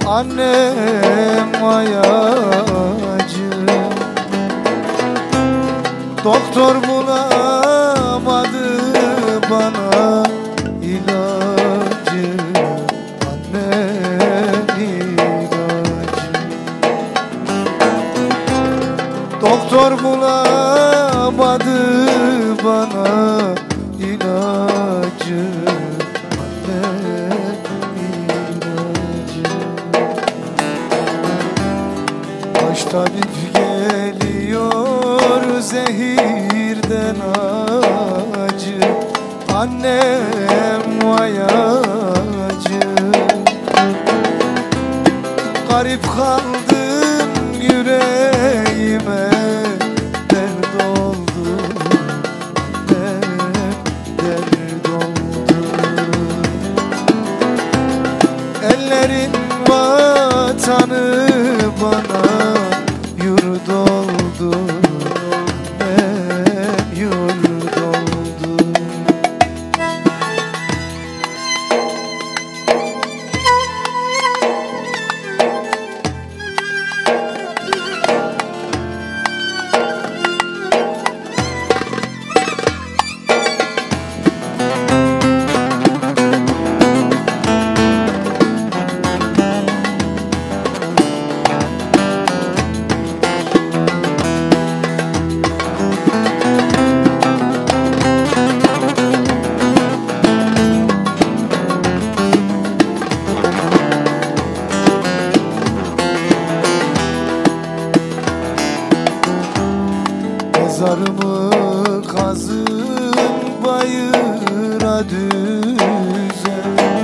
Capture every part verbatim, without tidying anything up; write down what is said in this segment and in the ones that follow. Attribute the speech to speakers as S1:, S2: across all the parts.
S1: annem ayacı. Doktor bulamadı bana ilacı, annem ilacı. Doktor bulamadı bana ilacı, annem ilacı. Baş tabip geliyor zehirden acı, annem ayacı. Garip kaldım yüreğime, dert oldu, dert, dert oldu. Ellerin vatanı bana yurt oldu, hep yurt oldu. Mezarımı kazın bayıra düze,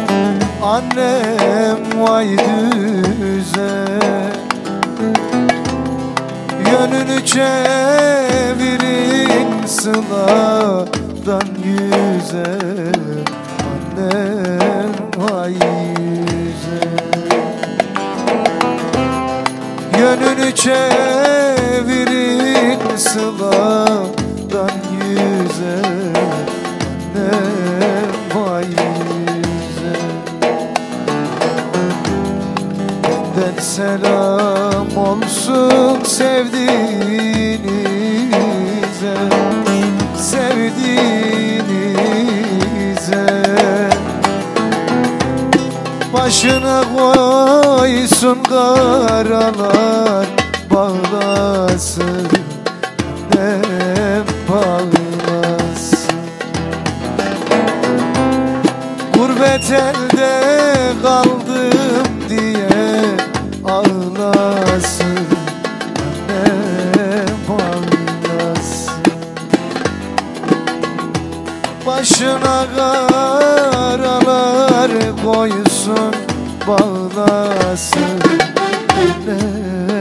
S1: annem vay düze. Yönünü çevirin sıladan yüze, annem vay yüze. Yönünü çevirin sıladan yüze, annem vay yüze. Benden selam olsun sevdiğinize, sevdiğinize. Başına koysun karalar bağlasın, hep bağlasın. Gurbet elde kaldım diye ağlasın, hep ağlasın. Başına karalar koysun bağlasın,